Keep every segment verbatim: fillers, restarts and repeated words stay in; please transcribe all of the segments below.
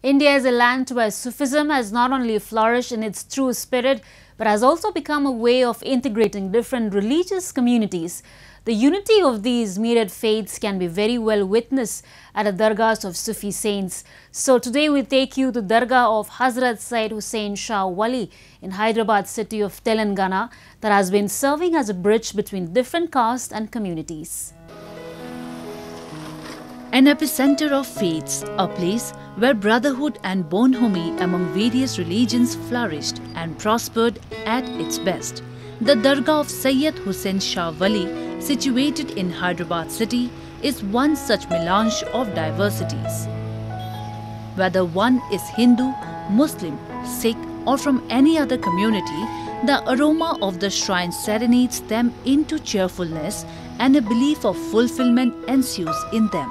India is a land where Sufism has not only flourished in its true spirit, but has also become a way of integrating different religious communities. The unity of these myriad faiths can be very well witnessed at the dargahs of Sufi saints. So today we take you to the dargah of Hazrat Syed Hussain Shah Wali in Hyderabad city of Telangana that has been serving as a bridge between different castes and communities. An epicenter of faiths, a place where brotherhood and bonhomie among various religions flourished and prospered at its best. The Dargah of Syed Hussain Shah Wali, situated in Hyderabad city, is one such melange of diversities. Whether one is Hindu, Muslim, Sikh or from any other community, the aroma of the shrine serenades them into cheerfulness and a belief of fulfillment ensues in them.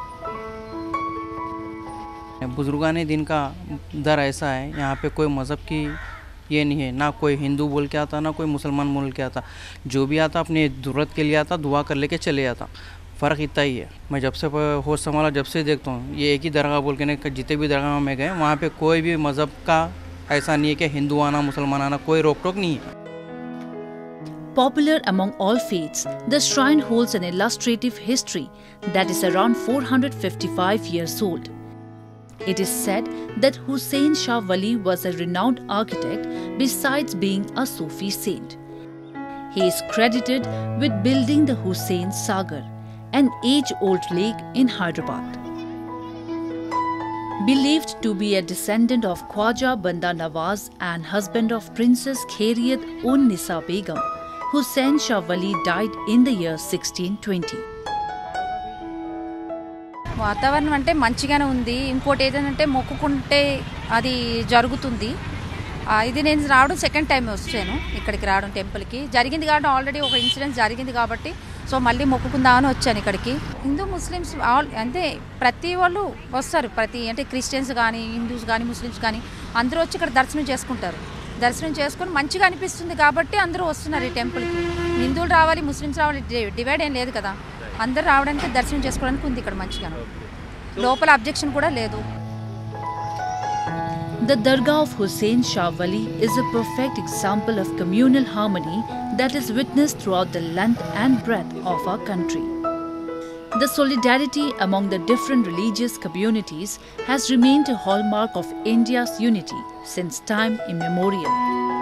बुजुर्गाने दिन का दर ऐसा है, यहाँ पे कोई मज़हब की ये नहीं है, ना कोई हिंदू बोल के आता ना कोई मुसलमान बोल के आता। जो भी आता अपनी ज़रूरत के लिए आता, दुआ कर लेके चले जाता। फ़र्क इतना ही है। मैं जब से होश संभाला जब से देखता हूँ, ये एक ही दरगाह बोल के नहीं, जितने भी दरगाह में गए वहाँ पे कोई भी मज़हब का ऐसा नहीं है कि हिंदू आना मुसलमान आना, कोई रोक टोक नहीं है। Popular among all faiths, the shrine holds an illustrative history that is around four hundred fifty-five years old. It is said that Hussain Shah Wali was a renowned architect besides being a Sufi saint. He is credited with building the Hussain Sagar, an age-old lake in Hyderabad. Believed to be a descendant of Khwaja Banda Nawaz and husband of Princess Khairiyat un Nisa Begum, Hussain Shah Wali died in the year sixteen twenty. వాతావరణం అంటే మంచిగానే ఉంది. ఇంకోటి ఏదంటే మొక్కుకుంటే అది జరుగుతుంది. ఇది నేను రావడం సెకండ్ టైం వచ్చాను ఇక్కడికి రావడం టెంపుల్కి. జరిగింది కాబట్టి ఆల్రెడీ ఒక ఇన్సిడెంట్ జరిగింది కాబట్టి సో మళ్ళీ మొక్కుకుందామని వచ్చాను ఇక్కడికి. హిందూ ముస్లిమ్స్ ఆల్ అంటే ప్రతి వాళ్ళు వస్తారు. ప్రతి అంటే క్రిస్టియన్స్ కానీ హిందూస్ కానీ ముస్లిమ్స్ కానీ అందరూ వచ్చి ఇక్కడ దర్శనం చేసుకుంటారు. దర్శనం చేసుకొని మంచిగా అనిపిస్తుంది కాబట్టి అందరూ వస్తున్నారు ఈ టెంపుల్కి. హిందువులు రావాలి ముస్లిమ్స్ రావాలి డివైడ్ ఏం లేదు కదా. అందరూ రావడానికి దర్శనం చేసుకోవడానికి ఉంది ఇక్కడ మంచిగా. లోపల అబ్జెక్షన్ కూడా లేదు. The Dargah of Hussain Shah Wali is a perfect example of communal harmony that is witnessed throughout the length and breadth of our country. The solidarity among the different religious communities has remained a hallmark of India's unity since time immemorial.